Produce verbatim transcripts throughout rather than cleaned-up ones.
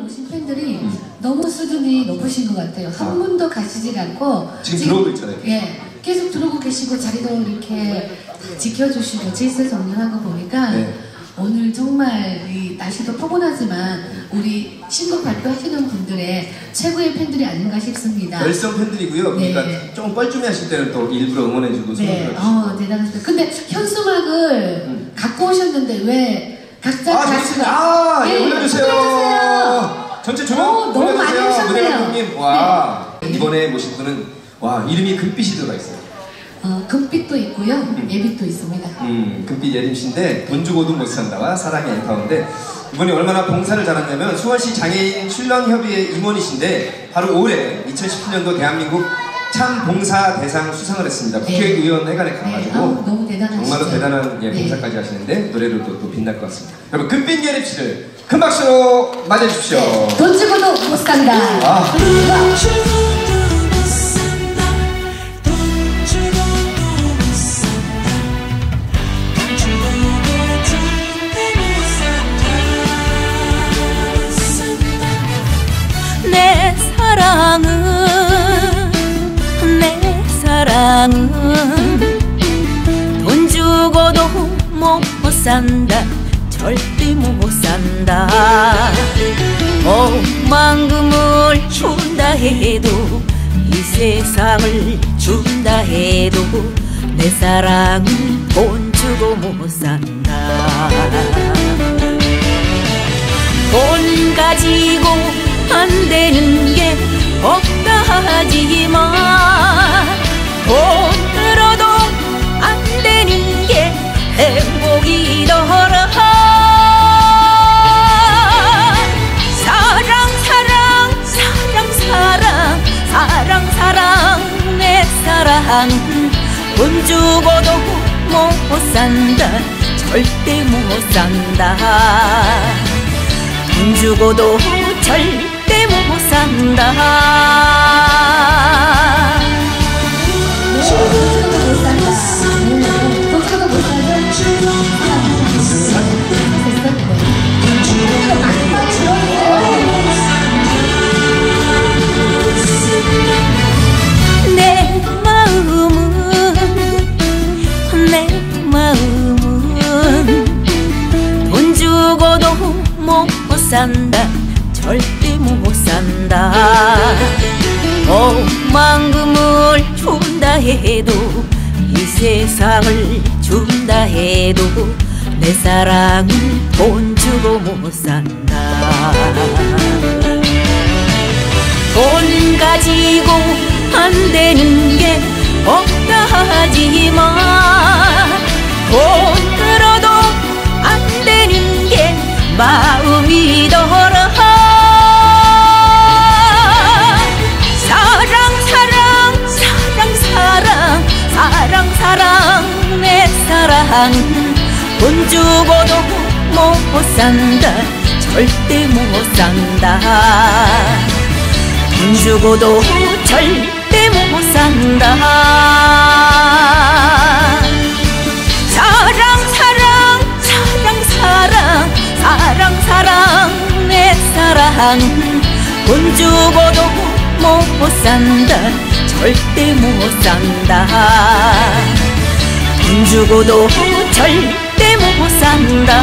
오신 팬들이 음. 너무 수준이 높으신 것 같아요. 한 아. 분도 가시질 않고 지금, 지금 들어오고 있잖아요. 예, 계속 들어오고 계시고 자리도 이렇게 지켜주시고 질서 정리한 거 보니까 네. 오늘 정말 이 날씨도 포근하지만 우리 신곡 발표하시는 분들의 최고의 팬들이 아닌가 싶습니다. 열성 팬들이고요. 네. 그러니까 조금 뻘쭘해 하실 때는 또 일부러 응원해주고 네, 어, 대단하십니다. 근데 현수막을 음. 갖고 오셨는데 왜 각자 아, 가수가 아, 예, 네, 올려주세요. 올려주세요. 전체 조명 오, 너무 많이 오셨네요. 와, 네. 이번에 모신 분은 와 이름이 금빛이 들어가 있어요. 어, 금빛도 있고요, 음. 예빛도 있습니다. 음, 금빛 예림씨인데 돈 주고도 못 산다와 사랑의 엔파운데 이번에 얼마나 봉사를 잘하냐면 수원시 장애인 출연협의회 임원이신데 바로 올해 이천십칠 년도 대한민국 참 봉사 대상 수상을 했습니다. 네. 국회의원 회관에 가가지고 네. 아, 너무 대단하시죠. 정말로 대단한 예, 네. 봉사까지 하시는데 노래로도 또 빛날 것 같습니다. 여러분 금빛 예림씨를 큰 박수로 맞아주십시오. 네. 돈 주고도 못 산다. 아. 내 사랑은 내 사랑은 돈 주고도 못 산다. 절대 못 산다. 억만금을 준다 해도 이 세상을 준다 해도 내 사랑은 돈 주고 못 산다. 돈 가지고 안 되는 게 없다 하지만 돈으로도 안 되는 게 행복이더라. 사랑 사랑 사랑 사랑 사랑 사랑 내 사랑 돈 주고도 못 산다. 절대 못 산다. 돈 주고도 절대 못 산다. 돈 주고도 못 산다. 돈 주고도 못 산다. 내 마음은 내 마음은 돈 주고도 못 산다. 절대 못 산다. 억만금을 준다 해도 이 세상을 준다 해도 내 사랑은 돈 주고 못 산다. 돈 가지고 안 되는 게 없다 하지만 돈으로도 안 되는 게 마음이더라. 사랑 사랑 사랑 사랑 사랑 사랑 내 사랑 돈 주고도 못 산다. 절대 못 산다. 돈 주고도 절대 못 산다. 사랑 사랑 사랑 사랑 사랑 사랑 내 사랑 돈 주고도 못 산다. 절대 못 산다. 돈 주고도 절대 못 산다.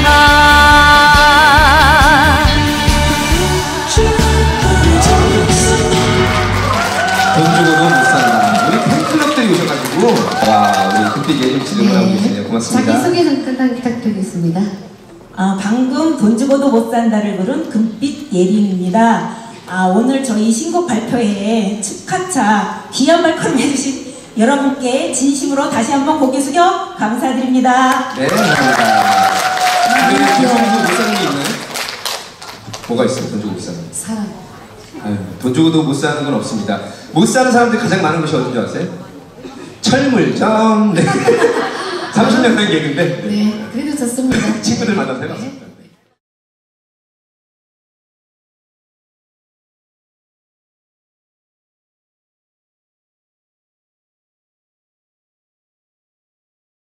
돈 주고도 못 산다. 우리 팬클럽들이 오셔가지고 와 우리 금빛 예림씨를 응원하고 네. 계시네요. 고맙습니다. 자기소개 잠깐 부탁드리겠습니다. 아, 방금 돈 주고도 못 산다를 부른 금빛 예림입니다. 아, 오늘 저희 신곡 발표회에 축하차 귀한 발걸음 해주신 여러분께 진심으로 다시 한번 고개 숙여 감사드립니다. 네, 감사합니다. 오늘은 돈 주고도 못 사는 게 있나요? 뭐가 있어요? 돈 주고 못 사는 게? 사랑. 아유, 돈 주고도 못 사는 건 없습니다. 못 사는 사람들이 가장 많은 곳이 어딘지 아세요? 철물점. 네. 삼십 년 된 얘기인데. 네, 그래도 좋습니다. 친구들 만나서 해봤어요.